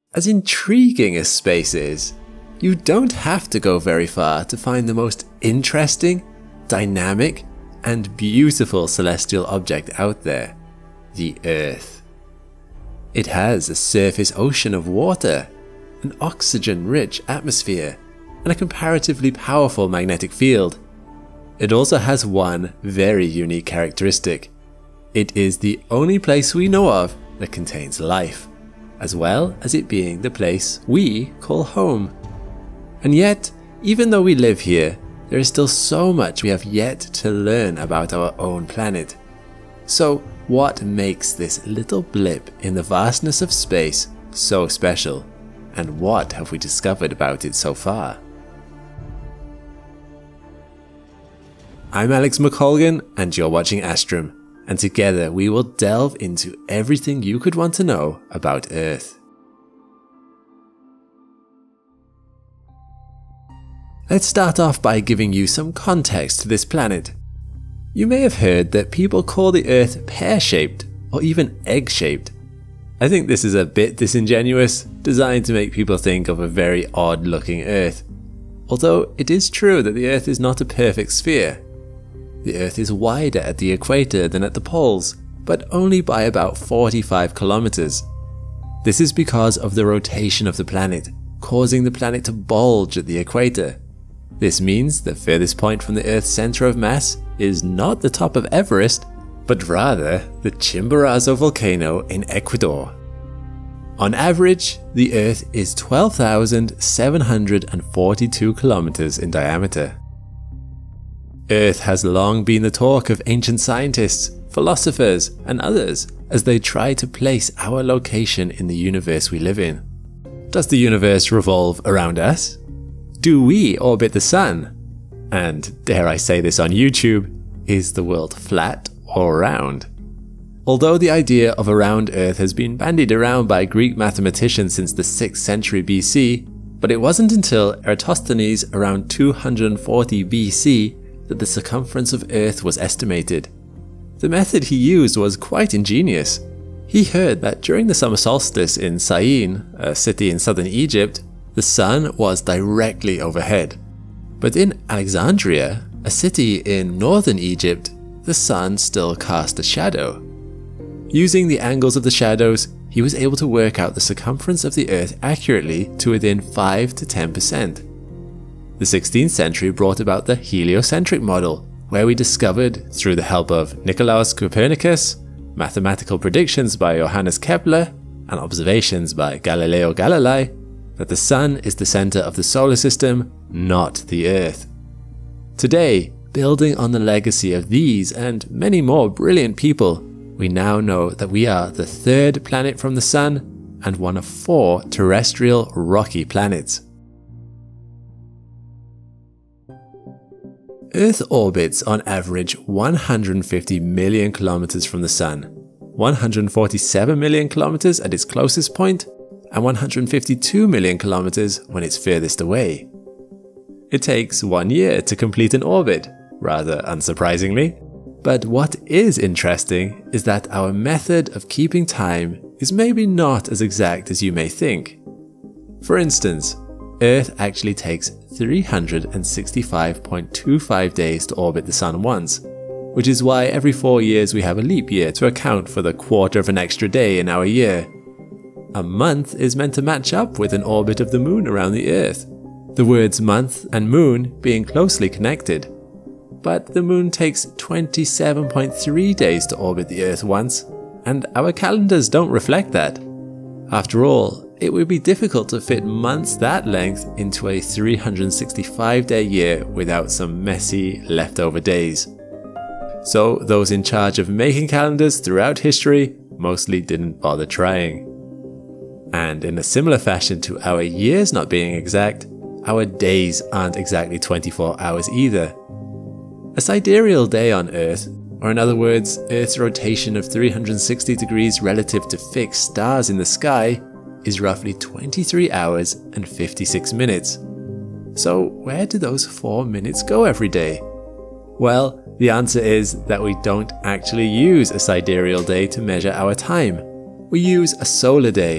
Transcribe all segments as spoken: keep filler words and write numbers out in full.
As intriguing as space is, you don't have to go very far to find the most interesting, dynamic, and beautiful celestial object out there, the Earth. It has a surface ocean of water, an oxygen-rich atmosphere, and a comparatively powerful magnetic field. It also has one very unique characteristic. It is the only place we know of that contains life, as well as it being the place we call home. And yet, even though we live here, there is still so much we have yet to learn about our own planet. So, what makes this little blip in the vastness of space so special? And what have we discovered about it so far? I'm Alex McColgan, and you're watching Astrum, and together we will delve into everything you could want to know about Earth. Let's start off by giving you some context to this planet. You may have heard that people call the Earth pear-shaped or even egg-shaped. I think this is a bit disingenuous, designed to make people think of a very odd-looking Earth. Although it is true that the Earth is not a perfect sphere. The Earth is wider at the equator than at the poles, but only by about forty-five kilometers. This is because of the rotation of the planet, causing the planet to bulge at the equator. This means the furthest point from the Earth's center of mass is not the top of Everest, but rather the Chimborazo volcano in Ecuador. On average, the Earth is twelve thousand seven hundred forty-two kilometers in diameter. Earth has long been the talk of ancient scientists, philosophers, and others as they try to place our location in the universe we live in. Does the universe revolve around us? Do we orbit the sun? And dare I say this on YouTube, is the world flat or round? Although the idea of a round Earth has been bandied around by Greek mathematicians since the sixth century B C, but it wasn't until Eratosthenes around two hundred forty B C that the circumference of Earth was estimated. The method he used was quite ingenious. He heard that during the summer solstice in Syene, a city in southern Egypt, the sun was directly overhead. But in Alexandria, a city in northern Egypt, the sun still cast a shadow. Using the angles of the shadows, he was able to work out the circumference of the Earth accurately to within five to ten percent. The sixteenth century brought about the heliocentric model, where we discovered, through the help of Nicolaus Copernicus, mathematical predictions by Johannes Kepler, and observations by Galileo Galilei, that the sun is the center of the solar system, not the Earth. Today, building on the legacy of these and many more brilliant people, we now know that we are the third planet from the sun and one of four terrestrial rocky planets. Earth orbits on average one hundred fifty million kilometers from the sun, one hundred forty-seven million kilometers at its closest point, and one hundred fifty-two million kilometers when it's furthest away. It takes one year to complete an orbit, rather unsurprisingly. But what is interesting is that our method of keeping time is maybe not as exact as you may think. For instance, Earth actually takes three hundred sixty-five point two five days to orbit the sun once, which is why every four years we have a leap year to account for the quarter of an extra day in our year. A month is meant to match up with an orbit of the moon around the Earth, the words month and moon being closely connected. But the moon takes twenty-seven point three days to orbit the Earth once, and our calendars don't reflect that. After all, it would be difficult to fit months that length into a three hundred sixty-five day year without some messy leftover days. So those in charge of making calendars throughout history mostly didn't bother trying. And in a similar fashion to our years not being exact, our days aren't exactly twenty-four hours either. A sidereal day on Earth, or in other words, Earth's rotation of three hundred sixty degrees relative to fixed stars in the sky, is roughly twenty-three hours and fifty-six minutes. So where do those four minutes go every day? Well, the answer is that we don't actually use a sidereal day to measure our time. We use a solar day,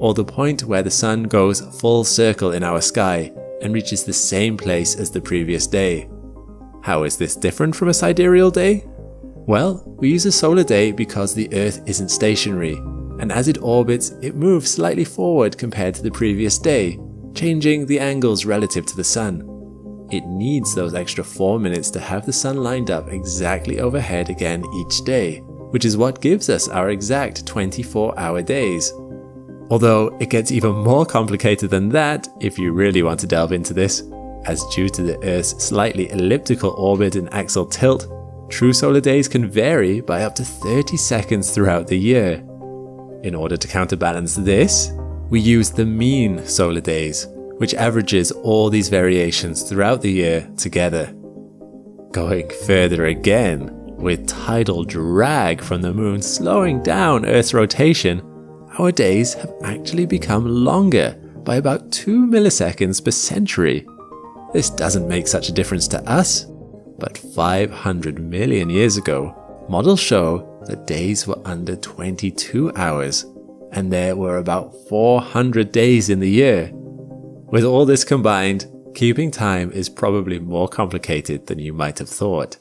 or the point where the sun goes full circle in our sky and reaches the same place as the previous day. How is this different from a sidereal day? Well, we use a solar day because the Earth isn't stationary, and as it orbits, it moves slightly forward compared to the previous day, changing the angles relative to the sun. It needs those extra four minutes to have the sun lined up exactly overhead again each day, which is what gives us our exact twenty-four hour days. Although it gets even more complicated than that if you really want to delve into this, as due to the Earth's slightly elliptical orbit and axial tilt, true solar days can vary by up to thirty seconds throughout the year. In order to counterbalance this, we use the mean solar days, which averages all these variations throughout the year together. Going further again, with tidal drag from the moon slowing down Earth's rotation, our days have actually become longer by about two milliseconds per century. This doesn't make such a difference to us, but five hundred million years ago, models show that days were under twenty-two hours, and there were about four hundred days in the year. With all this combined, keeping time is probably more complicated than you might have thought.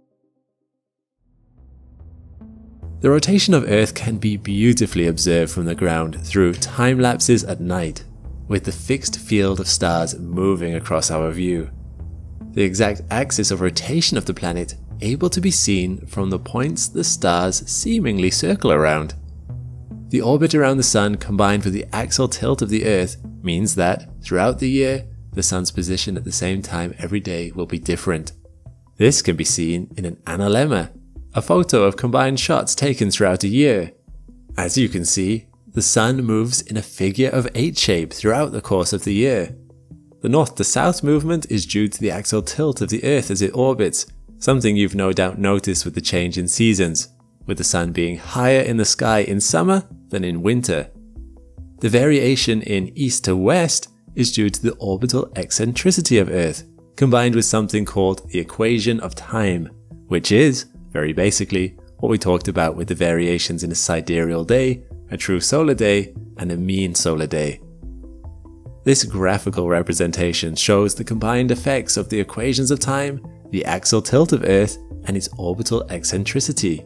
The rotation of Earth can be beautifully observed from the ground through time lapses at night, with the fixed field of stars moving across our view. The exact axis of rotation of the planet able to be seen from the points the stars seemingly circle around. The orbit around the sun combined with the axial tilt of the Earth means that, throughout the year, the sun's position at the same time every day will be different. This can be seen in an analemma, a photo of combined shots taken throughout a year. As you can see, the sun moves in a figure of eight shape throughout the course of the year. The north to south movement is due to the axial tilt of the Earth as it orbits, something you've no doubt noticed with the change in seasons, with the sun being higher in the sky in summer than in winter. The variation in east to west is due to the orbital eccentricity of Earth, combined with something called the equation of time, which is, very basically, what we talked about with the variations in a sidereal day, a true solar day, and a mean solar day. This graphical representation shows the combined effects of the equations of time, the axial tilt of Earth, and its orbital eccentricity.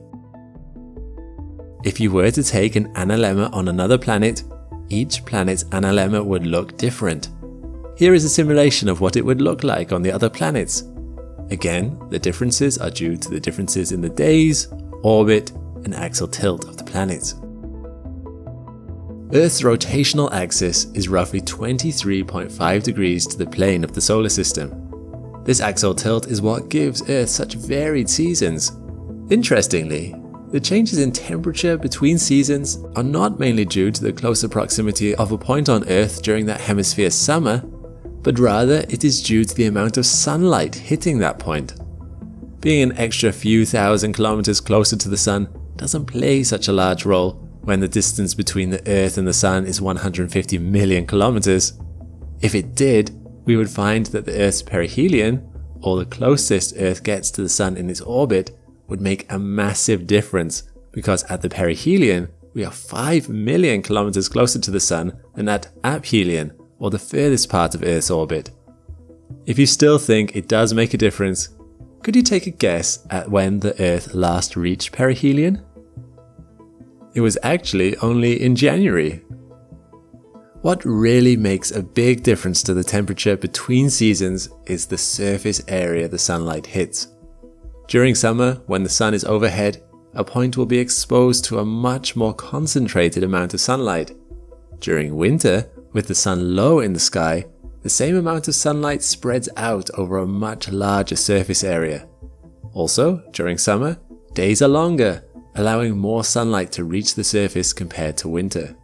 If you were to take an analemma on another planet, each planet's analemma would look different. Here is a simulation of what it would look like on the other planets. Again, the differences are due to the differences in the days, orbit, and axial tilt of the planets. Earth's rotational axis is roughly twenty-three point five degrees to the plane of the solar system. This axial tilt is what gives Earth such varied seasons. Interestingly, the changes in temperature between seasons are not mainly due to the closer proximity of a point on Earth during that hemisphere's summer, but rather it is due to the amount of sunlight hitting that point. Being an extra few thousand kilometers closer to the sun doesn't play such a large role when the distance between the Earth and the sun is one hundred fifty million kilometers. If it did, we would find that the Earth's perihelion, or the closest Earth gets to the sun in its orbit, would make a massive difference, because at the perihelion we are five million kilometers closer to the sun than at aphelion, or the furthest part of Earth's orbit. If you still think it does make a difference, could you take a guess at when the Earth last reached perihelion? It was actually only in January. What really makes a big difference to the temperature between seasons is the surface area the sunlight hits. During summer, when the sun is overhead, a point will be exposed to a much more concentrated amount of sunlight. During winter, with the sun low in the sky, the same amount of sunlight spreads out over a much larger surface area. Also, during summer, days are longer, allowing more sunlight to reach the surface compared to winter.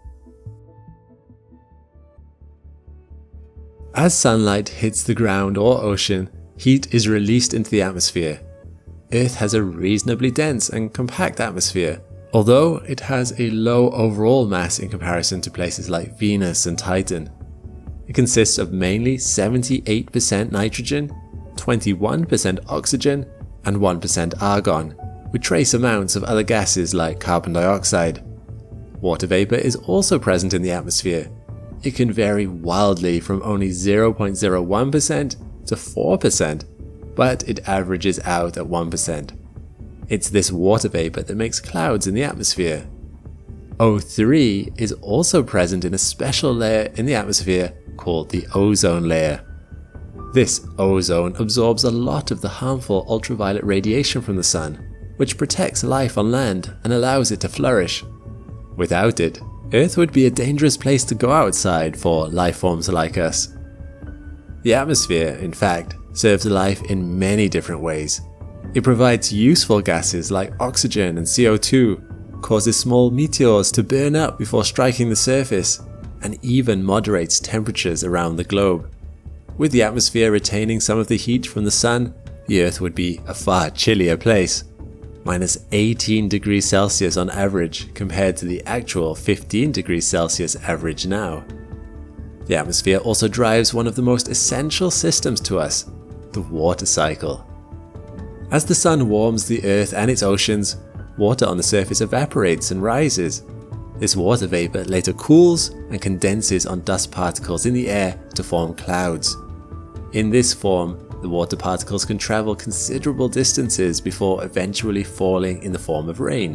As sunlight hits the ground or ocean, heat is released into the atmosphere. Earth has a reasonably dense and compact atmosphere, although it has a low overall mass in comparison to places like Venus and Titan. It consists of mainly seventy-eight percent nitrogen, twenty-one percent oxygen, and one percent argon, with trace amounts of other gases like carbon dioxide. Water vapor is also present in the atmosphere. It can vary wildly from only zero point zero one percent to four percent, but it averages out at one percent. It's this water vapor that makes clouds in the atmosphere. O three is also present in a special layer in the atmosphere called the ozone layer. This ozone absorbs a lot of the harmful ultraviolet radiation from the sun, which protects life on land and allows it to flourish. Without it, Earth would be a dangerous place to go outside for life forms like us. The atmosphere, in fact, serves life in many different ways. It provides useful gases like oxygen and C O two, causes small meteors to burn up before striking the surface, and even moderates temperatures around the globe. With the atmosphere retaining some of the heat from the sun, the Earth would be a far chillier place. minus eighteen degrees Celsius on average compared to the actual fifteen degrees Celsius average now. The atmosphere also drives one of the most essential systems to us, the water cycle. As the sun warms the Earth and its oceans, water on the surface evaporates and rises. This water vapor later cools and condenses on dust particles in the air to form clouds. In this form, the water particles can travel considerable distances before eventually falling in the form of rain.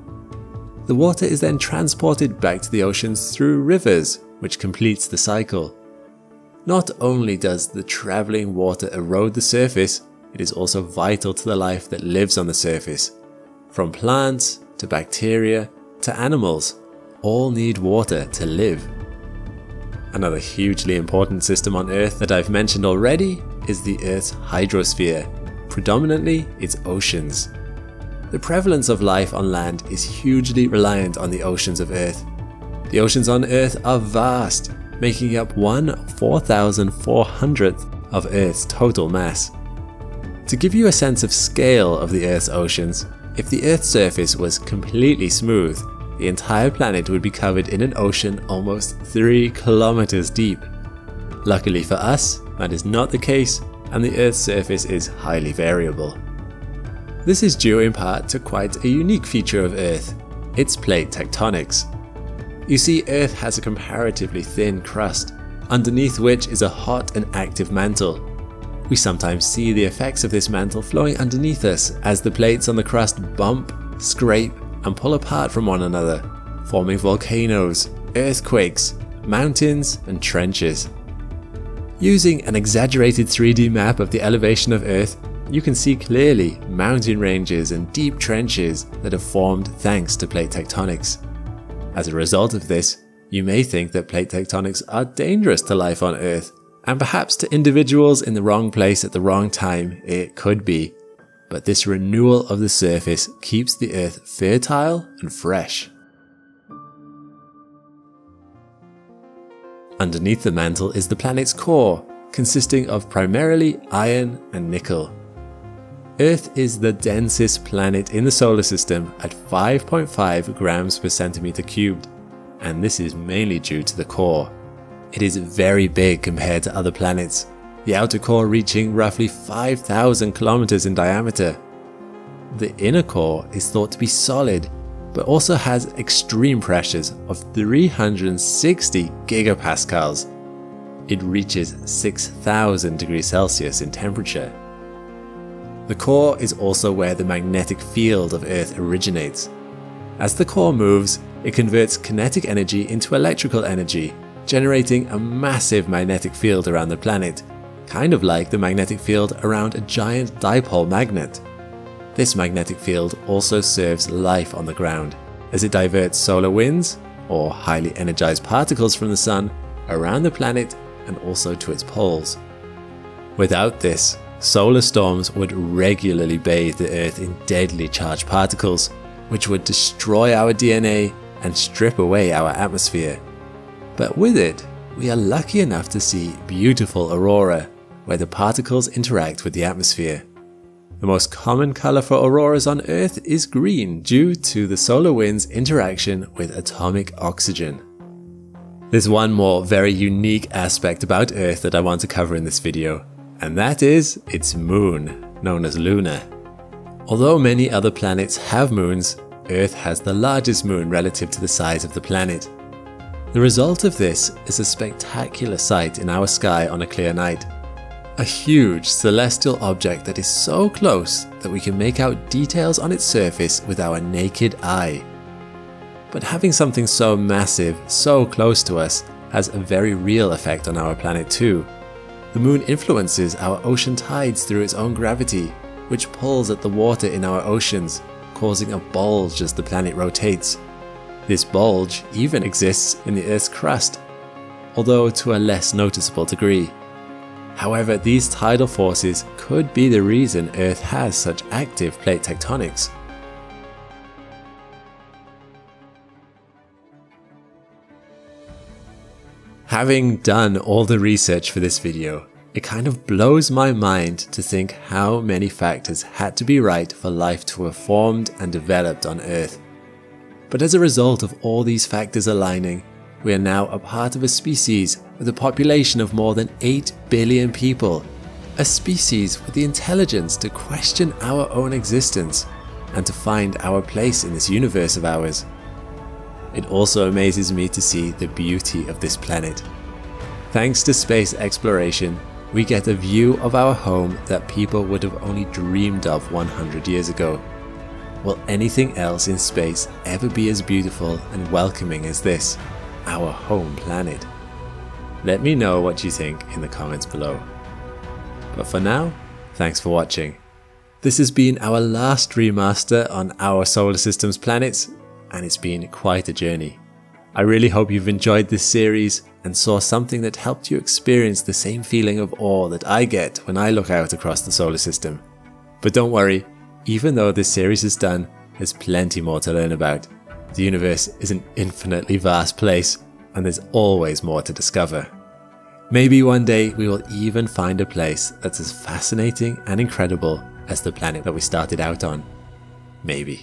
The water is then transported back to the oceans through rivers, which completes the cycle. Not only does the traveling water erode the surface, it is also vital to the life that lives on the surface. From plants to bacteria to animals, all need water to live. Another hugely important system on Earth that I've mentioned already is the Earth's hydrosphere, predominantly its oceans. The prevalence of life on land is hugely reliant on the oceans of Earth. The oceans on Earth are vast, making up one four thousand four hundredth of Earth's total mass. To give you a sense of scale of the Earth's oceans, if the Earth's surface was completely smooth, the entire planet would be covered in an ocean almost three kilometers deep. Luckily for us, that is not the case, and the Earth's surface is highly variable. This is due in part to quite a unique feature of Earth, its plate tectonics. You see, Earth has a comparatively thin crust, underneath which is a hot and active mantle. We sometimes see the effects of this mantle flowing underneath us as the plates on the crust bump, scrape, and pull apart from one another, forming volcanoes, earthquakes, mountains, and trenches. Using an exaggerated three D map of the elevation of Earth, you can see clearly mountain ranges and deep trenches that have formed thanks to plate tectonics. As a result of this, you may think that plate tectonics are dangerous to life on Earth, and perhaps to individuals in the wrong place at the wrong time it could be. But this renewal of the surface keeps the Earth fertile and fresh. Underneath the mantle is the planet's core, consisting of primarily iron and nickel. Earth is the densest planet in the solar system at five point five grams per centimeter cubed, and this is mainly due to the core. It is very big compared to other planets, the outer core reaching roughly five thousand kilometers in diameter. The inner core is thought to be solid, but also has extreme pressures of three hundred sixty gigapascals. It reaches six thousand degrees Celsius in temperature. The core is also where the magnetic field of Earth originates. As the core moves, it converts kinetic energy into electrical energy, generating a massive magnetic field around the planet, kind of like the magnetic field around a giant dipole magnet. This magnetic field also serves life on the ground, as it diverts solar winds, or highly energized particles from the sun, around the planet and also to its poles. Without this, solar storms would regularly bathe the Earth in deadly charged particles, which would destroy our D N A and strip away our atmosphere. But with it, we are lucky enough to see beautiful aurora, where the particles interact with the atmosphere. The most common color for auroras on Earth is green due to the solar wind's interaction with atomic oxygen. There's one more very unique aspect about Earth that I want to cover in this video, and that is its moon, known as Luna. Although many other planets have moons, Earth has the largest moon relative to the size of the planet. The result of this is a spectacular sight in our sky on a clear night. A huge celestial object that is so close that we can make out details on its surface with our naked eye. But having something so massive, so close to us, has a very real effect on our planet too. The moon influences our ocean tides through its own gravity, which pulls at the water in our oceans, causing a bulge as the planet rotates. This bulge even exists in the Earth's crust, although to a less noticeable degree. However, these tidal forces could be the reason Earth has such active plate tectonics. Having done all the research for this video, it kind of blows my mind to think how many factors had to be right for life to have formed and developed on Earth. But as a result of all these factors aligning, we are now a part of a species with a population of more than eight billion people. A species with the intelligence to question our own existence and to find our place in this universe of ours. It also amazes me to see the beauty of this planet. Thanks to space exploration, we get a view of our home that people would have only dreamed of one hundred years ago. Will anything else in space ever be as beautiful and welcoming as this, our home planet? Let me know what you think in the comments below. But for now, thanks for watching. This has been our last remaster on our solar system's planets, and it's been quite a journey. I really hope you've enjoyed this series and saw something that helped you experience the same feeling of awe that I get when I look out across the solar system. But don't worry, even though this series is done, there's plenty more to learn about. The universe is an infinitely vast place, and there's always more to discover. Maybe one day we will even find a place that's as fascinating and incredible as the planet that we started out on. Maybe.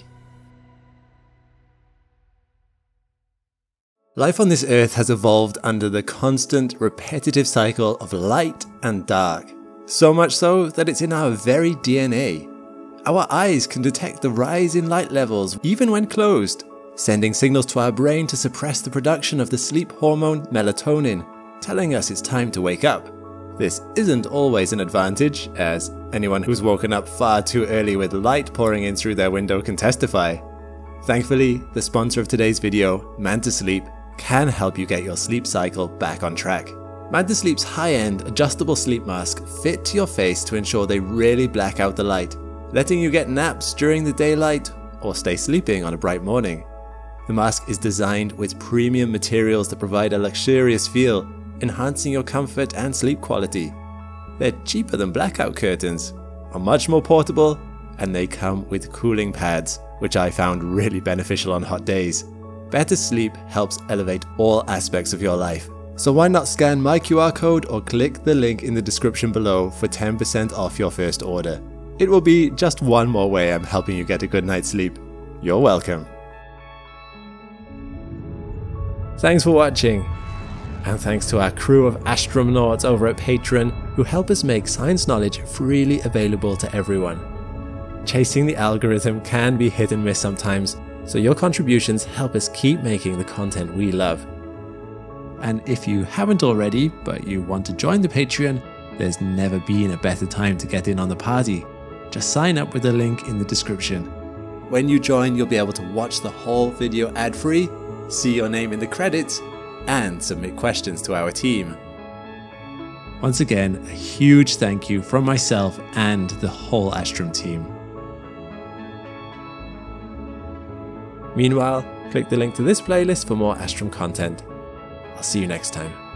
Life on this Earth has evolved under the constant, repetitive cycle of light and dark. So much so that it's in our very D N A. Our eyes can detect the rise in light levels even when closed, sending signals to our brain to suppress the production of the sleep hormone melatonin, telling us it's time to wake up. This isn't always an advantage, as anyone who's woken up far too early with light pouring in through their window can testify. Thankfully, the sponsor of today's video, Manta Sleep, can help you get your sleep cycle back on track. Manta Sleep's high-end adjustable sleep mask fit to your face to ensure they really black out the light, letting you get naps during the daylight or stay sleeping on a bright morning. The mask is designed with premium materials that provide a luxurious feel, enhancing your comfort and sleep quality. They're cheaper than blackout curtains, are much more portable, and they come with cooling pads, which I found really beneficial on hot days. Better sleep helps elevate all aspects of your life. So why not scan my Q R code or click the link in the description below for ten percent off your first order. It will be just one more way I'm helping you get a good night's sleep. You're welcome. Thanks for watching. And thanks to our crew of astronauts over at Patreon who help us make science knowledge freely available to everyone. Chasing the algorithm can be hit and miss sometimes, so your contributions help us keep making the content we love. And if you haven't already, but you want to join the Patreon, there's never been a better time to get in on the party. Just sign up with the link in the description. When you join, you'll be able to watch the whole video ad-free, see your name in the credits, and submit questions to our team. Once again, a huge thank you from myself and the whole Astrum team. Meanwhile, click the link to this playlist for more Astrum content. I'll see you next time.